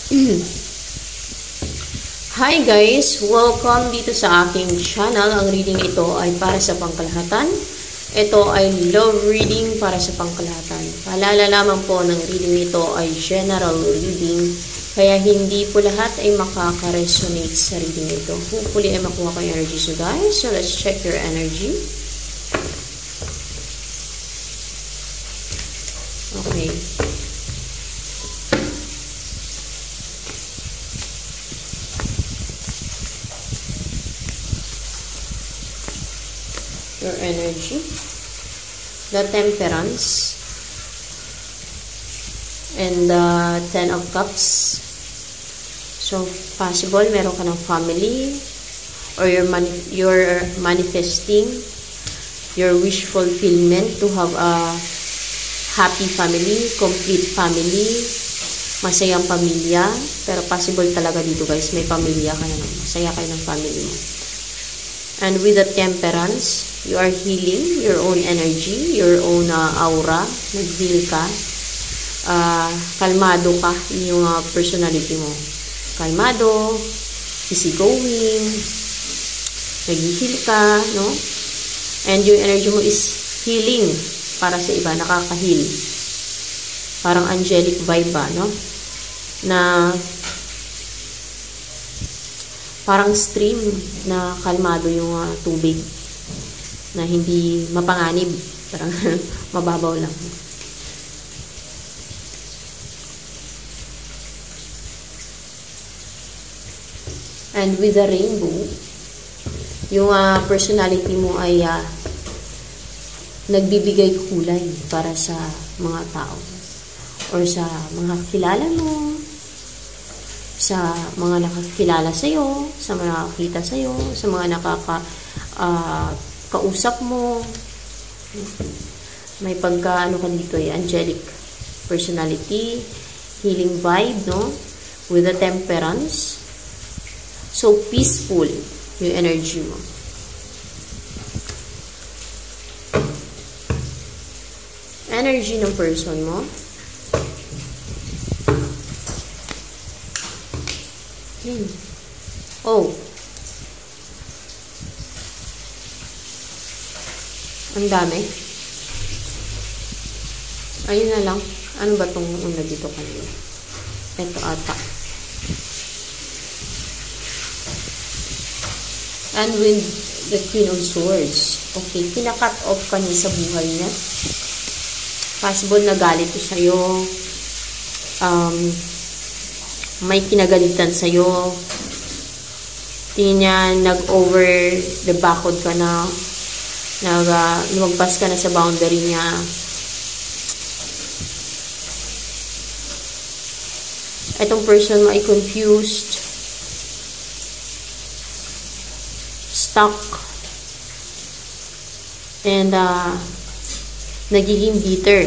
Hi guys! Welcome dito sa aking channel. Ang reading ito ay para sa pangkalahatan. Ito ay love reading para sa pangkalahatan. Paalala lamang po ng reading ito ay general reading. Kaya hindi po lahat ay makaka-resonate sa reading ito. Hopefully ay makuha ko yung energy. So guys, so let's check your energy. Okay. Your energy, the Temperance, and the Ten of Cups. So, possible meron ka ng family, or you're manifesting your wish fulfillment to have a happy family, complete family, masayang pamilya. Pero possible talaga dito guys, may pamilya ka na, masaya kayo ng family mo. And with the Temperance, you are healing your own energy, your own aura. Nag-heal ka. Kalmado ka yung personality mo. Kalmado, easygoing, nag-heal ka, no? And yung energy mo is healing para sa iba, nakaka-heal. Parang angelic vibe ba, no? Na parang stream na kalmado yung tubig na hindi mapanganib, parang mababaw lang. And with the Rainbow, yung personality mo ay nagbibigay kulay para sa mga tao or sa mga kilala mo, sa mga nakakilala sa'yo, sa mga nakakita sa'yo, sa mga kausap mo. May pagka, ano ka dito angelic personality, healing vibe, no? With the Temperance. So, peaceful yung energy mo. Energy ng person mo. Oh. Ang dami. Ayun na lang. Ano ba itong una dito kanina? Ito ata. And with the Queen of Swords. Okay, pinakat off ka niya sa buhay niya. Possible na galit ko sa'yo. May kinagalitan sa'yo. Tingin niya, nag-over the backward ka na. Lumagpas ka na sa boundary niya. Itong person mo ay confused. Stuck. And, nagiging bitter.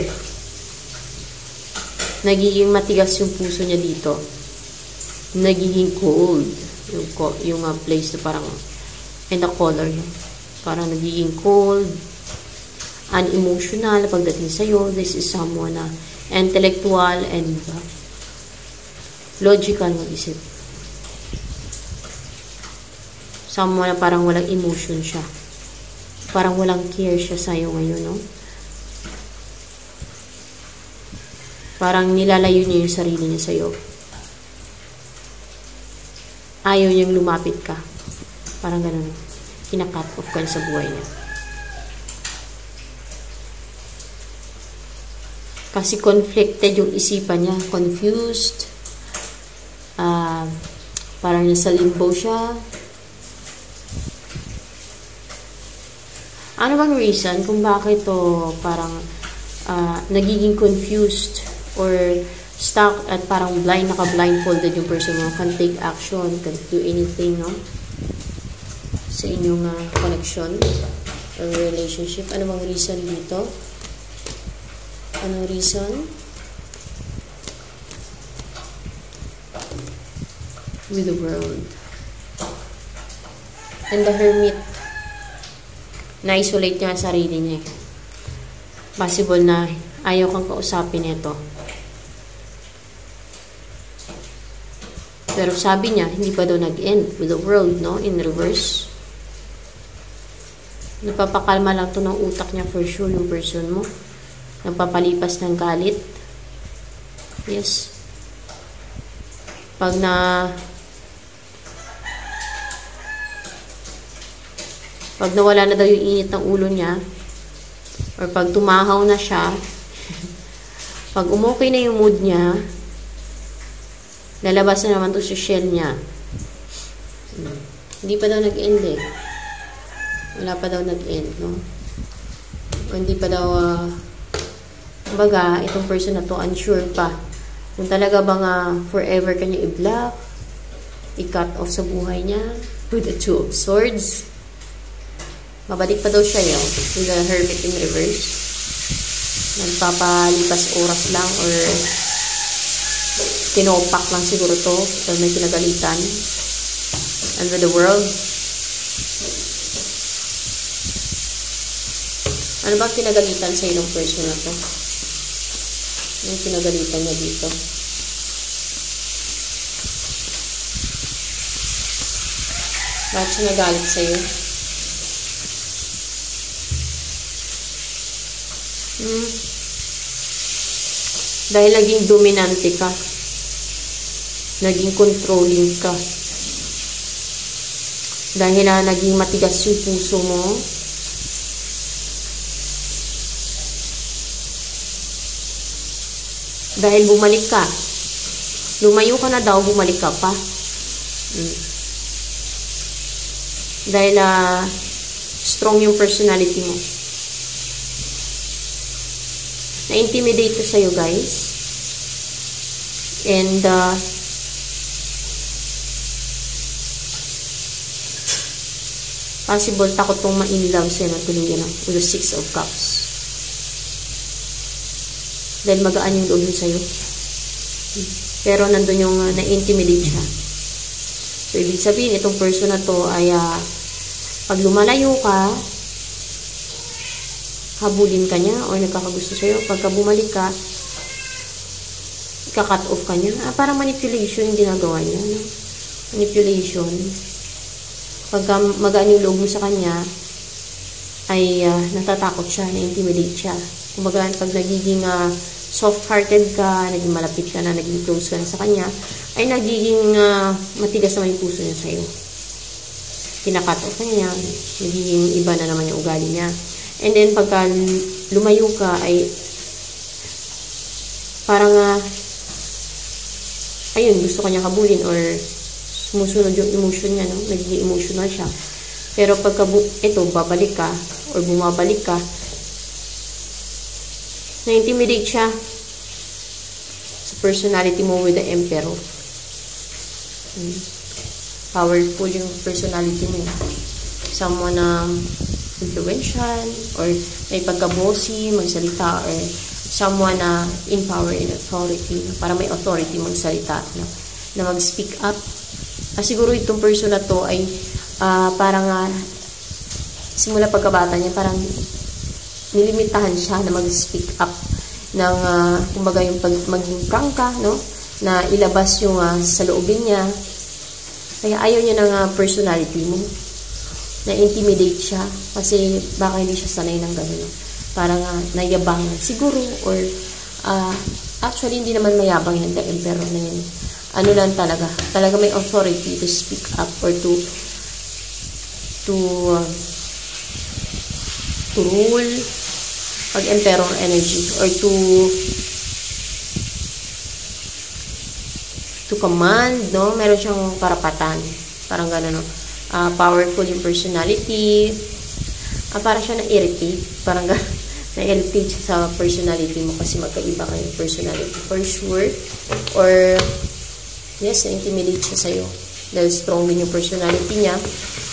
Nagiging matigas yung puso niya dito. Nagiging cold yung place na parang and the color niya parang nagiging cold, unemotional pagdating sa'yo. This is someone na intellectual and logical mag-isip. Someone na parang walang emotion siya, parang walang care siya sa'yo ngayon, no? Parang nilalayo niya yung sarili niya sa'yo. Ayaw niyang lumapit ka. Parang ganun. Kinakat off ka sa buhay niya. Kasi conflicted yung isipan niya. Confused. Parang nasa limbo siya. Ano bang reason kung bakit to parang nagiging confused or stuck at parang naka-blindfolded yung person mo, can take action, can do anything, no? Sa inyong connection or relationship. Ano bang reason dito? Anong reason? With the World. And the Hermit. Na-isolate niya ang sarili niya. Possible na ayaw kang kausapin ito. Pero sabi niya, hindi pa daw nag-end with the world, no? In reverse. Napapakalma lang to ng utak niya for sure, yung person mo. Nagpapalipas ng galit. Yes. Pag nawala na daw yung init ng ulo niya, or pag tumahaw na siya, pag umokay na yung mood niya, lalabas na naman to sa shell niya. Hindi pa daw nag-end eh. Wala pa daw nag-end, no? O hindi pa daw, kumbaga, itong person na to, unsure pa. Kung talaga bang forever kanya i-block, i-cut off sa buhay niya, with the Two of Swords. Mabalik pa daw siya yun, with the Hermit in reverse. Nagpapalipas oras lang, or tinopak lang siguro to, or may kinagalitan. And with the World, ano bang kinagalitan sa ilong person na to? Yung kinagalitan niya dito. Bakit siya nagalit sa'yo? Dahil naging dominante ka. Naging controlling ka. Dahil naging matigas yung puso mo. Dahil bumalik ka. Lumayo ka na daw, bumalik ka pa. Dahil strong yung personality mo. Na-intimidate ko sa'yo, guys. And possible takot pong ma-inlove sa'yo na tuluyan with the Six of Cups. Dahil magaan yung loob yun sa'yo. Pero nandun yung na-intimidate siya. So, ibig sabihin, itong person na to ay pag lumalayo ka, habulin ka niya o nagkakagusto sa'yo. Pagka bumalik ka, ika-cut off ka niya. Parang manipulation yung ginagawa niya. No? Manipulation. Pagka magaan yung loob mo sa kanya, ay natatakot siya, na-intimidate siya. Kumbaga, pag nagiging soft-hearted ka, naging malapit ka na, naging close ka na sa kanya, ay nagiging matigas naman yung puso niya sa'yo. Kinakat off niya, nagiging iba na naman yung ugali niya. And then, pagka lumayo ka, ay parang, ayun, gusto kanya kabulin or sumusunod yung emotion niya, no? Nagiging emotional siya. Pero pagka, ito, babalik ka, or bumabalik ka, na-intimidate siya sa personality mo with the Emperor. Powerful yung personality mo. Someone influential, or may pagka-bossy, magsalita, or someone in power and authority, para may authority magsalita, no? Na mag-speak up. Siguro itong person na to ay parang simula pagkabata niya, parang nilimitahan siya na mag-speak up ng, kumbaga yung maging prangka, no? Na ilabas yung sa loobin niya. Kaya ayaw niya ng personality mo. Na-intimidate siya kasi baka hindi siya sanay ng gano'n. Parang nayabangan siguro, or actually hindi naman mayabang yan, the Emperor na yan. Ano lang talaga may authority to speak up or to rule, pag Emperor energy, or to command, no? Meron siyang karapatan, parang gano'n, no? Powerful yung personality, para siya na-irritate, parang na-irritate siya sa personality mo kasi magkaiba kayong personality for sure, or yes, na-intimidate siya sa'yo dahil strong din yung personality niya.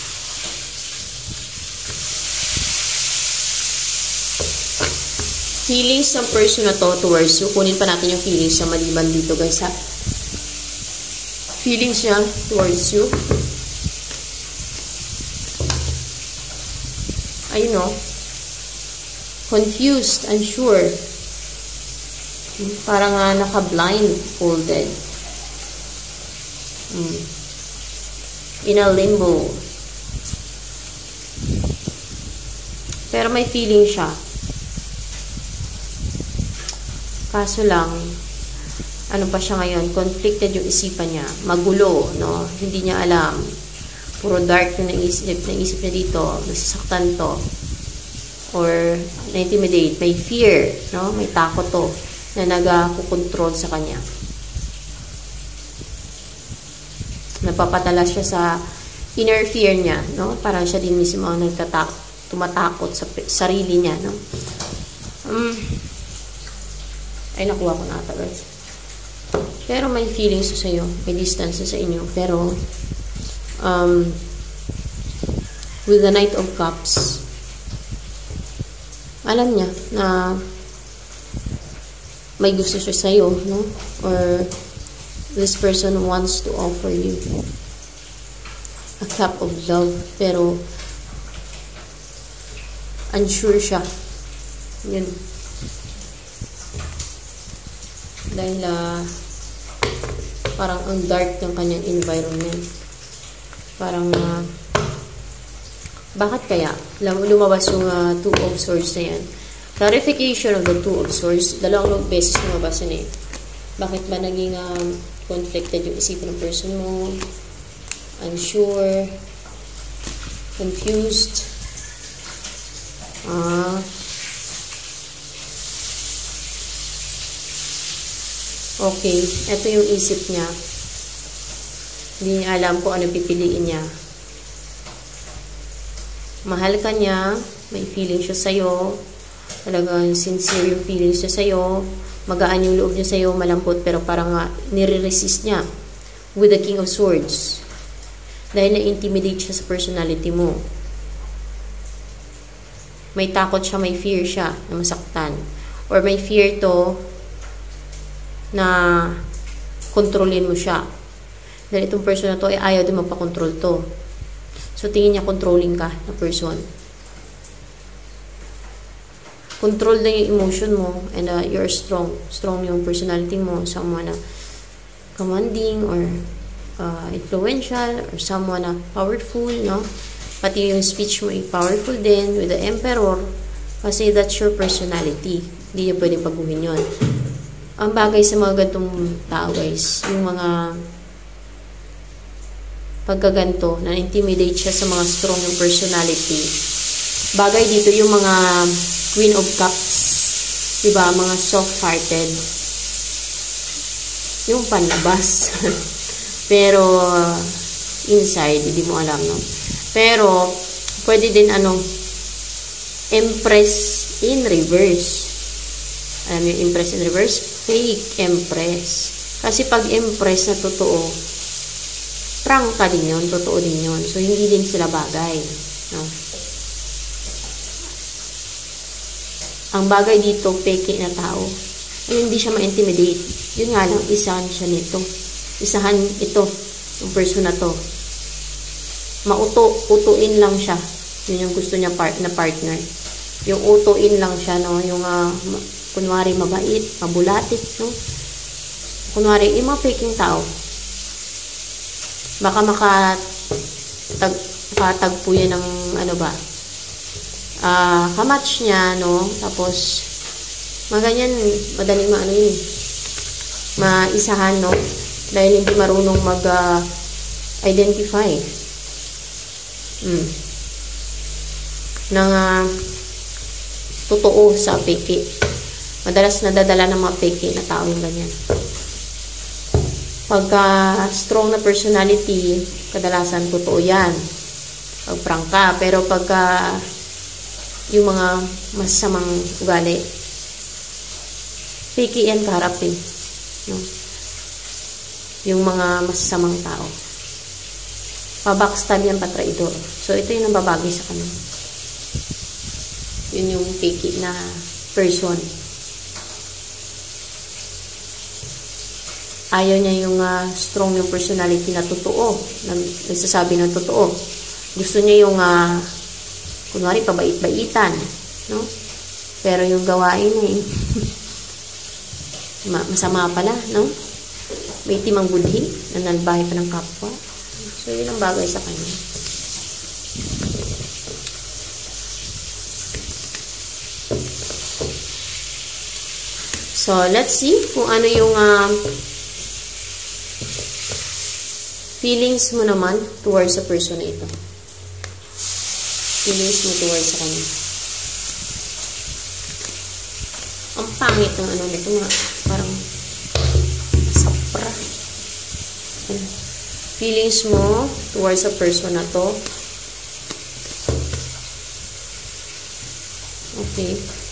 Feelings ng person na to towards you. Kunin pa natin yung feelings niya maliban dito, guys, ha? Feelings niya towards you. Ayun, no? Confused, unsure. Parang naka-blindfolded. In a limbo. Pero may feeling siya. Kaso lang, ano pa siya ngayon, conflicted yung isipan niya. Magulo, no? Hindi niya alam. Puro dark yung naisip niya dito. Nasasaktan to. Or na-intimidate. May fear, no? May takot to na nag-control sa kanya. Napapatala siya sa inner fear niya, no? Parang siya din mismo ang tumatakot sa sarili niya, no? Ay, nakuha ko na ata, guys. Pero may feelings sa sa'yo. May distance sa inyo. Pero, with the Knight of Cups, alam niya na may gusto siya sa'yo, no? Or, this person wants to offer you a cup of love. Pero, unsure siya. Yun. Dahil, parang ang dark ng kanyang environment. Parang, bakit kaya? Lumabas yung Two of Swords na yan. Clarification of the Two of Swords. Dalawang beses lumabas yun eh. Bakit ba naging conflicted yung isipan ng person mo? Unsure. Confused. Okay, ito yung isip niya. Hindi niya alam kung ano pipiliin niya. Mahal ka niya, may feeling siya sa'yo, talagang sincere yung feeling siya sa'yo, magaan yung loob niya sa'yo, malambot, pero parang nire-resist niya with the King of Swords. Dahil na-intimidate siya sa personality mo. May takot siya, may fear siya na masaktan. Or may fear to na kontrolin mo siya. Dahil itong person na to ay ayaw din magpakontrol to. So, tingin niya controlling ka na person. Control na yung emotion mo and you're strong. Strong yung personality mo. Someone na commanding or influential or someone na powerful, no? Pati yung speech mo ay powerful din with the Emperor kasi that's your personality. Hindi niya pwedeng paguhin yun. Ang bagay sa mga gantong tao, guys, yung mga pagkaganto, na-intimidate siya sa mga strong yung personality. Bagay dito yung mga Queen of Cups, diba? Mga soft-hearted. Yung panlabas. Pero, inside, hindi mo alam, no? Pero, pwede din, Empress in reverse. Alam mo yung Empress in reverse? Fake Empress. Kasi pag Empress na totoo, prangka din yun, totoo din yun. So, hindi din sila bagay. No? Ang bagay dito, peke na tao. Ay, hindi siya ma-intimidate. Yun nga lang, isahan siya nito. Isahan ito, yung person na to. Utuin lang siya. Yun yung gusto niya na partner. Yung utuin lang siya, no? Yung, kunwari, mabait, mabulatik, no? Kunwari, yung mga peking tao. Baka makatagpo yan ng, kamatch niya, no? Tapos, maganyan, madaling maisahan, no? Dahil hindi marunong mag-identify. Ng totoo sa peke. Madalas nadadala ng mga peke na tao yung ganyan. Pagka strong na personality, kadalasan totoo yan. Pag prangka. Pero pagka yung mga masamang ugali, peke yan kaharapin. No? Yung mga masasamang tao. Pabackstab yan, patraidor. So, ito yung nababagay sa kanya. Yun yung peke na person. Ayaw niya yung strong yung personality na totoo. Nagsasabi ng totoo. Gusto niya yung kunwari, pabait-baitan. No? Pero yung gawain masama pala, no? may timang budhi na nalbahe pa ng kapwa. So, yun ang bagay sa kanya. So, let's see kung ano yung feelings mo naman towards sa person na ito. Feelings mo towards sa kanya. Ang pangit ng ano nito, parang sapra. Feelings mo towards sa person na to. Okay.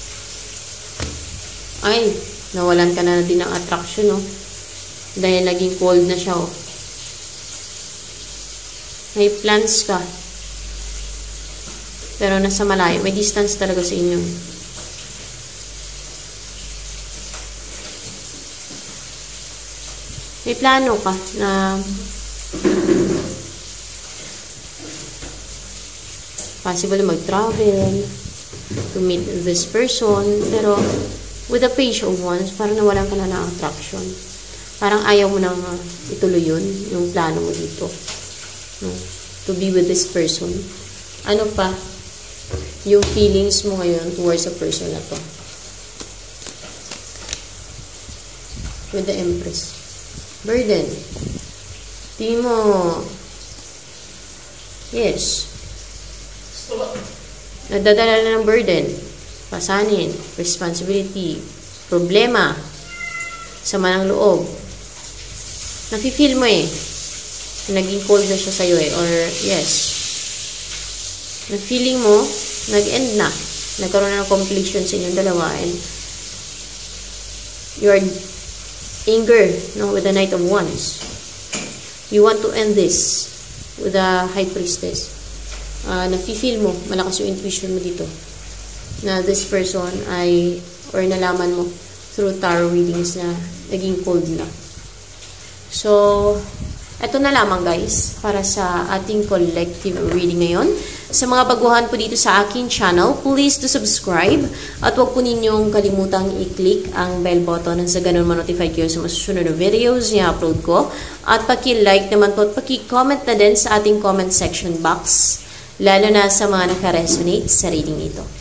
Ay, nawalan ka na din ng attraction, no? Dahil naging cold na siya, oh. May plans ka. Pero nasa malayo. May distance talaga sa inyo. May plano ka na possible mag-travel to meet this person, pero with the page of wands, parang nawalan ka na ng attraction. Parang ayaw mo nang ituloy yun, yung plano mo dito. No? To be with this person. Ano pa yung feelings mo ngayon towards a person na to? With the Empress. Burden. Tingin mo, yes. Nadadala na ng burden. Pasanin. Responsibility. Problema. Sama ng loob. Nafe-feel mo eh. Naging cold na siya sa'yo eh. Or, yes. Na-feeling mo, nag-end na. Nagkaroon na ng completion sa inyong dalawa. And, you are anger, no, with the Knight of Wands. You want to end this with the High Priestess. Nafe-feel mo, malakas yung intuition mo dito. Na this person ay, or nalaman mo through tarot readings na naging cold na. So, eto na lamang guys, para sa ating collective reading ngayon. Sa mga baguhan po dito sa aking channel, please to subscribe at huwag po ninyong kalimutang i-click ang bell button nang sa ganun ma-notify kayo sa masusunod na videos na upload ko. At paki-like naman po at paki-comment na din sa ating comment section box, lalo na sa mga naka-resonate sa reading ito.